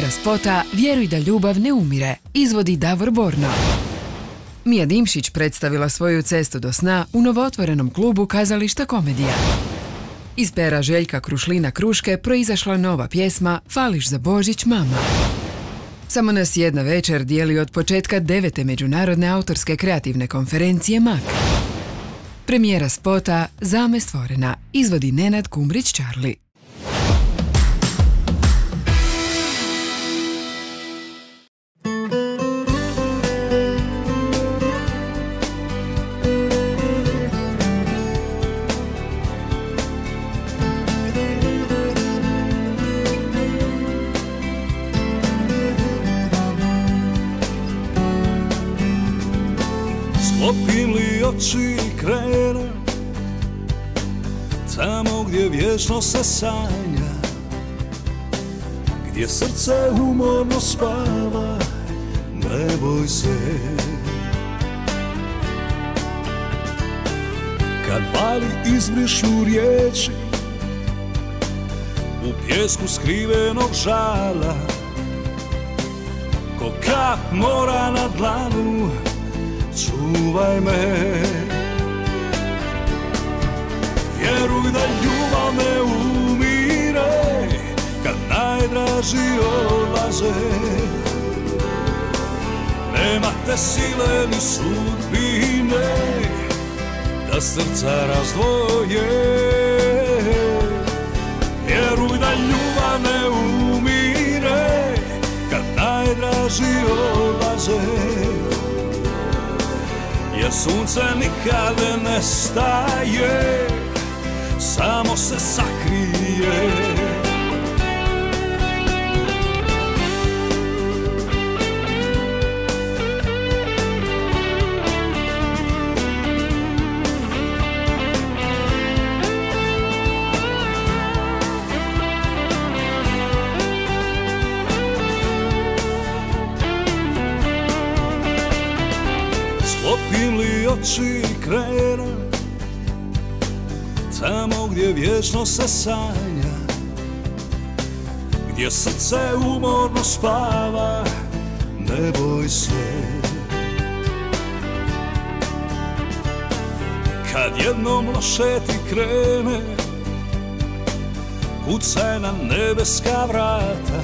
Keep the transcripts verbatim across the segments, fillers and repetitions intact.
Premijera spota Vjeruj da ljubav ne umire izvodi Davor Borno. Mija Dimšić predstavila svoju cestu do sna u novootvorenom klubu Kazališta Komedija. Iz pera Željka Krušlina Kruške proizašla nova pjesma Fališ za Božić mama. Samo nas jedna večer dijeli od početka devete međunarodne autorske kreativne konferencije M A K. Premijera spota Zame stvorena izvodi Nenad Kumbrić-Čarli. Sklopim li oči i krenem tamo gdje vječno se sanja, gdje srce umorno spava, ne boj se. Kad vali izbrišu riječi u pjesku skrivenog žala, ko kap mora na dlanu, čuvaj me. Vjeruj da ljubav ne umire kad najdraži odlaze. Nema te sile ni sudbine da srca razdvoje. Vjeruj da ljubav ne umire kad najdraži odlaze. Jer sunce nikad ne nestaje, samo se sakrije. Sklopim li oči i krenem tamo gdje vječno se sanja, gdje srce umorno spava, ne boj se. Kad jednom loše ti krene, kucaj na nebeska vrata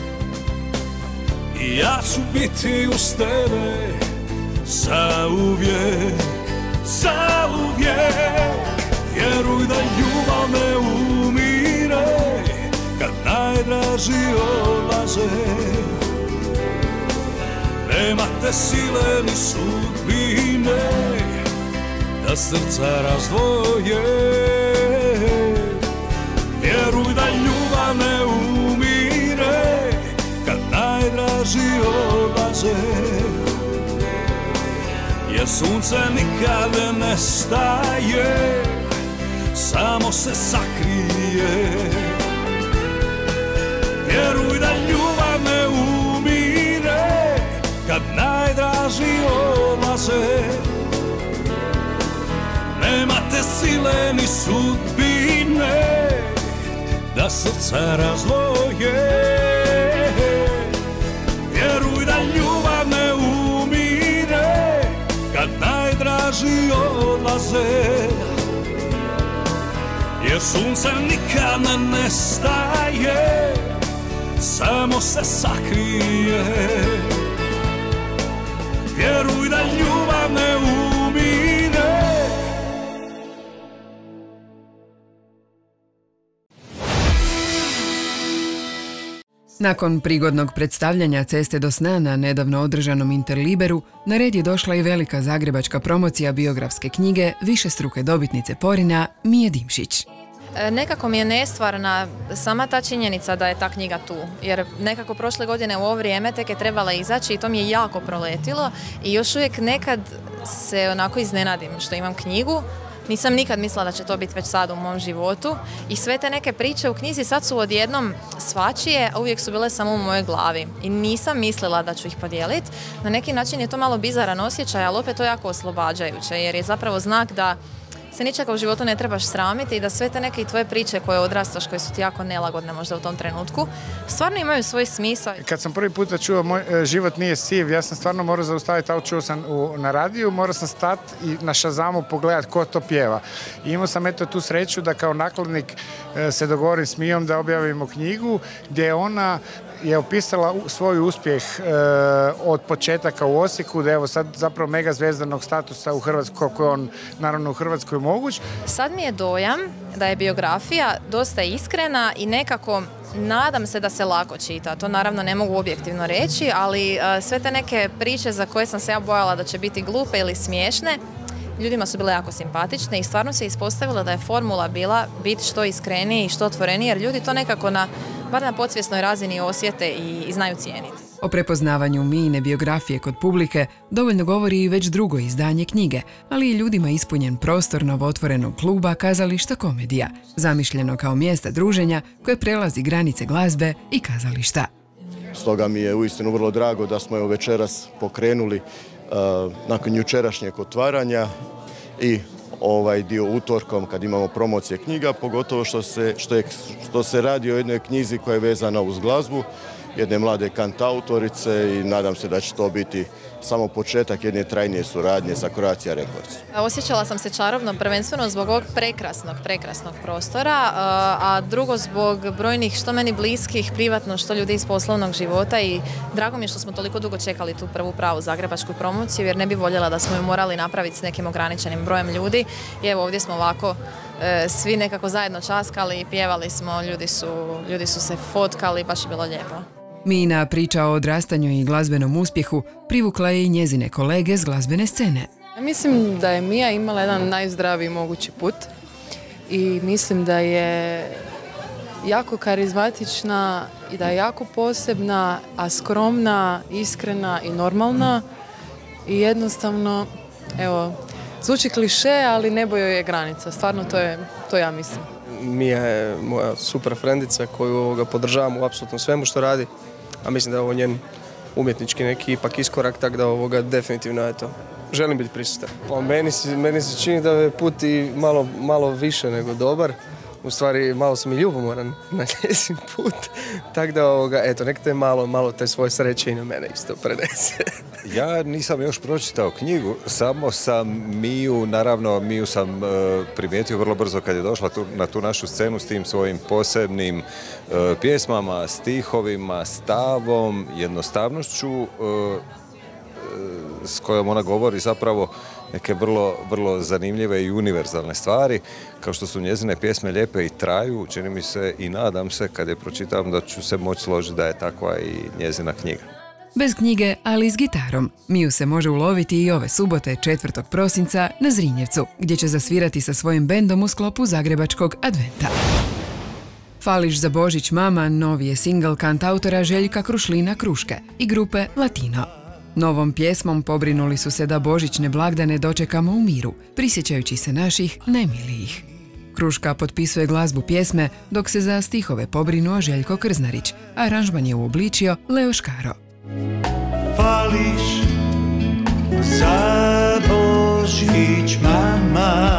i ja ću biti uz tebe zauvijek, zauvijek. Vjeruj da ljubav ne umire kad najdraži odlaze. Nema te sile ni sudbine da srca razdvoje. Vjeruj da ljubav ne umire kad najdraži odlaze. Jer sunce nikad ne nestaje, samo se sakrije. Vjeruj da ljubav ne umire kad najdraži odlaze. Nema te sile ni sudbine da srca razdvoje. Vjeruj da ljubav ne umire kad najdraži odlaze. Jer sunce nikad ne nestaje, samo se sakrije. Vjeruj da ljubav ne umire. Nakon prigodnog predstavljanja Ceste do sna na nedavno održanom Interliberu, na red je došla i velika zagrebačka promocija biografske knjige višestruke dobitnice Porina Mije Dimšić. Nekako mi je nestvarna sama ta činjenica da je ta knjiga tu, jer nekako prošle godine u ovo vrijeme tek je trebala izaći i to mi je jako proletilo i još uvijek nekad se onako iznenadim što imam knjigu. Nisam nikad mislila da će to biti već sad u mom životu i sve te neke priče u knjizi sad su odjednom svačije, a uvijek su bile samo u mojoj glavi i nisam mislila da ću ih podijeliti. Na neki način je to malo bizaran osjećaj, ali opet to jako oslobađajuće jer je zapravo znak da se ničega u životu ne trebaš sramiti i da sve te neke tvoje priče koje odrastaš, koje su ti jako nelagodne možda u tom trenutku, stvarno imaju svoj smisao. Kad sam prvi puta čuo moj e, život nije siv, ja sam stvarno morao zaustaviti auto, čuo sam u, na radiju, morao sam stati i na Shazamu pogledati ko to pjeva. I imao sam eto tu sreću da kao nakladnik e, se dogovorim s Mijom da objavimo knjigu gdje ona je opisala svoj uspjeh e, od početaka u Osijeku, da evo sad zapravo mega zvezdanog statusa u Hrvatskoj, koliko je on naravno u Hrvatskoj moguć. Sad mi je dojam da je biografija dosta iskrena i nekako nadam se da se lako čita. To naravno ne mogu objektivno reći, ali e, sve te neke priče za koje sam se ja bojala da će biti glupe ili smiješne, ljudima su bile jako simpatične i stvarno se ispostavilo da je formula bila biti što iskreniji i što otvoreniji, jer ljudi to nekako na, bar na podsvjesnoj razini osjete i, i znaju cijeniti. O prepoznavanju Mijine biografije kod publike dovoljno govori i već drugo izdanje knjige, ali i ljudima ispunjen prostor novotvorenog kluba Kazališta Komedija, zamišljeno kao mjesta druženja koje prelazi granice glazbe i kazališta. Stoga mi je uistinu vrlo drago da smo evo večeras pokrenuli uh, nakon jučerašnjeg otvaranja i ovaj dio utorkom kad imamo promocije knjiga, pogotovo što se, što je, što se radi o jednoj knjizi koja je vezana uz glazbu, jedne mlade kantautorice i nadam se da će to biti samo početak jedne trajnije suradnje sa Croatia Records. Osjećala sam se čarobno prvenstveno zbog ovog prekrasnog, prekrasnog prostora, a drugo zbog brojnih što meni bliskih, privatno, što ljudi iz poslovnog života i drago mi je što smo toliko dugo čekali tu prvu pravu zagrebačku promociju jer ne bi voljela da smo ju morali napraviti s nekim ograničenim brojem ljudi i evo ovdje smo ovako svi nekako zajedno časkali i pjevali smo, ljudi su, ljudi su se fotkali, baš je bilo lijepo. Mijina priča o odrastanju i glazbenom uspjehu privukla je i njezine kolege s glazbene scene. Mislim da je Mija imala jedan najzdraviji mogući put i mislim da je jako karizmatična i da je jako posebna, a skromna, iskrena i normalna i jednostavno, evo, zvuči kliše, ali nebo joj je granica. Stvarno to je, to ja mislim. Mija je moja super frendica koju ovoga podržavam u apsolutno svemu što radi, a mislim da je ovo njen umjetnički neki ipak iskorak, tako da ovoga definitivno je to. Želim biti prisutan. Pa meni, meni se čini da je put i malo, malo više nego dobar. U stvari malo sam i ljubomoran na njezin put, tako da ovoga, eto, nek te malo, malo te svoje sreće i na mene isto prenese. Ja nisam još pročitao knjigu, samo sam Miju, naravno Miju sam uh, primijetio vrlo brzo kad je došla tu, na tu našu scenu s tim svojim posebnim uh, pjesmama, stihovima, stavom, jednostavnošću uh, uh, s kojom ona govori zapravo neke vrlo, vrlo zanimljive i univerzalne stvari, kao što su njezine pjesme lijepe i traju, čini mi se i nadam se kad je pročitam da ću se moći složiti da je takva i njezina knjiga. Bez knjige, ali s gitarom, Miju se može uloviti i ove subote četvrtog prosinca na Zrinjevcu, gdje će zasvirati sa svojim bendom u sklopu Zagrebačkog adventa. Fališ za Božić mama novi je singl kantautora Željka Krušlina Kruške i grupe Latino. Novom pjesmom pobrinuli su se da božićne blagdane dočekamo u miru, prisjećajući se naših najmilijih. Kruška potpisuje glazbu pjesme, dok se za stihove pobrinuo Željko Krznarić, a aranžman je uobličio Leo Škaro. Fališ za Božić mama.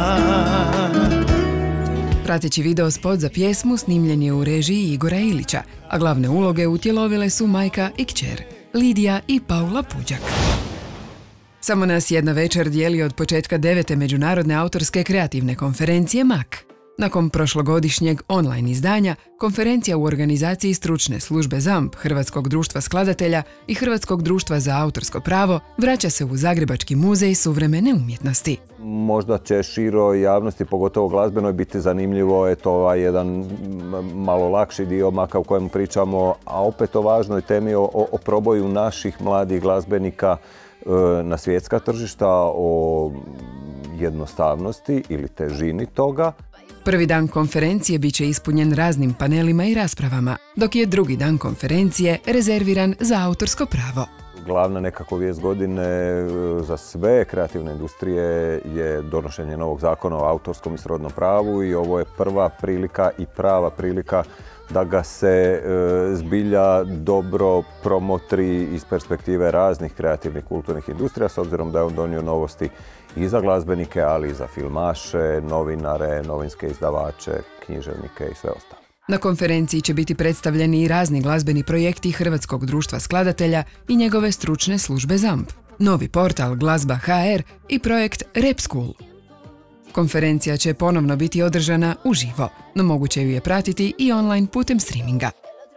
Prateći video spot za pjesmu snimljen je u režiji Igora Ilića, a glavne uloge utjelovile su majka i kćer, Lidija i Paula Puđak. Samo nas jedna večer dijeli od početka devete međunarodne autorske kreativne konferencije M A K. Nakon prošlogodišnjeg online izdanja, konferencija u organizaciji stručne službe Z A M P Hrvatskog društva skladatelja i Hrvatskog društva za autorsko pravo vraća se u Zagrebački muzej suvremene umjetnosti. Možda će široj javnosti, pogotovo glazbenoj, biti zanimljivo eto ovaj jedan malo lakši dio maka u kojem pričamo, a opet o važnoj temi, o, o proboju naših mladih glazbenika e, na svjetska tržišta, o jednostavnosti ili težini toga. Prvi dan konferencije bit će ispunjen raznim panelima i raspravama, dok je drugi dan konferencije rezerviran za autorsko pravo. Glavna nekako vijest godine za sve kreativne industrije je donošenje novog zakona o autorskom i srodnom pravu i ovo je prva prilika i prava prilika da ga se e, zbilja dobro promotri iz perspektive raznih kreativnih kulturnih industrija, s obzirom da je on donio novosti i za glazbenike, ali i za filmaše, novinare, novinske izdavače, književnike i sve ostalo. Na konferenciji će biti predstavljeni i razni glazbeni projekti Hrvatskog društva skladatelja i njegove stručne službe ZAMP, novi portal Glazba ha er i projekt Rap School. Konferencija će ponovno biti održana uživo, no moguće ju je pratiti i online putem streaminga.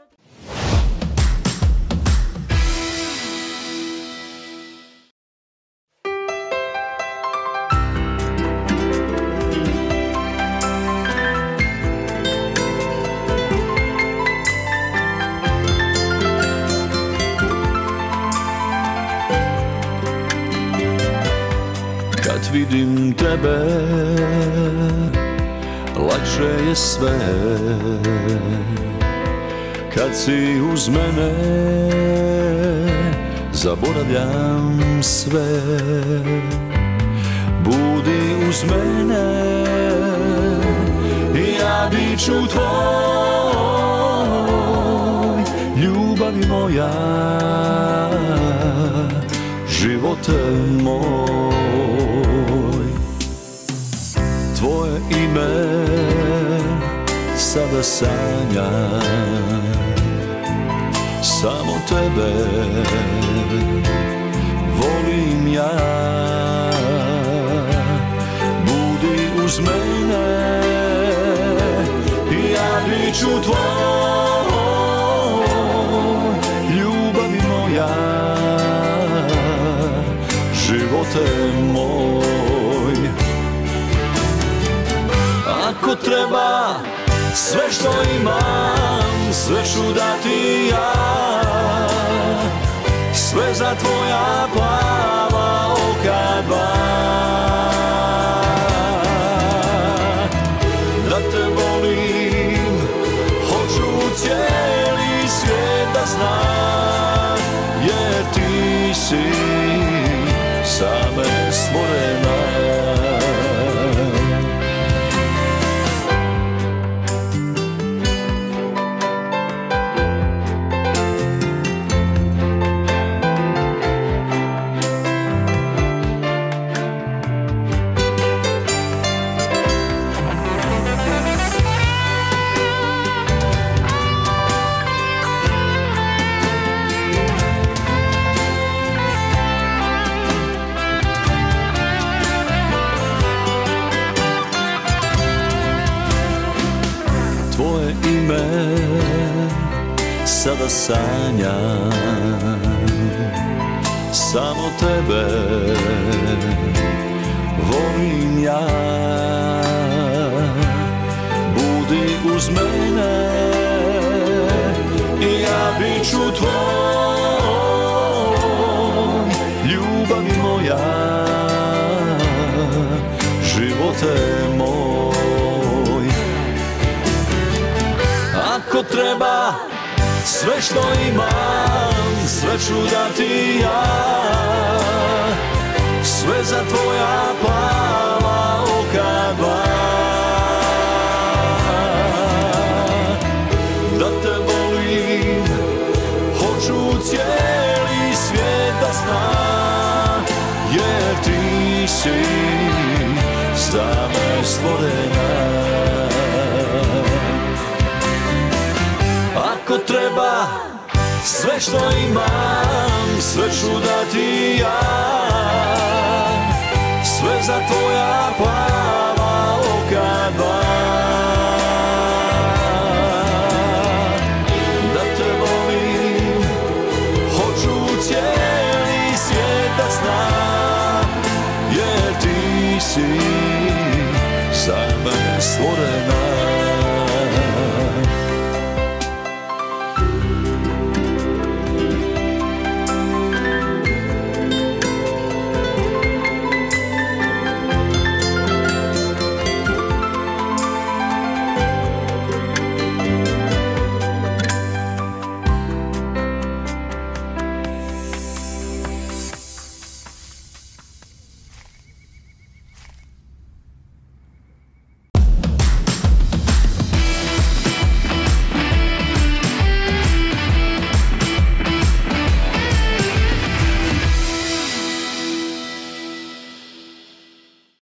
Kad vidim tebe, lakše je sve. Kad si uz mene, zaboravljam sve. Budi uz mene, ja bit ću tvoj, ljubavi moja, živote moj. Tvoje ime sada sanjam, samo tebe volim ja. Budi uz mene, ja bit ću tvoj, ljubavi moja, živote moj. Ako treba, sve što imam, sve ću dati ja, sve za tvoja plava oka dva. Da te volim, hoću cijeli svijet da zna, jer ti si za me stvorena. Tvoje ime sada sanjam, samo tebe volim ja. Budi uz mene, ja bit ću tvoj, ljubavi moja, živote moj. Ako treba, sve što imam, sve ću dati ja, sve za tvoja plava oka dva. Da te volim, hoću cijeli svijet da zna, jer ti si za me stvorena. Ako treba, sve što imam, sve ću dati ja, sve za tvoja plava oka dva. Da te volim, hoću cijeli svijet da zna, jer ti si za me stvorena.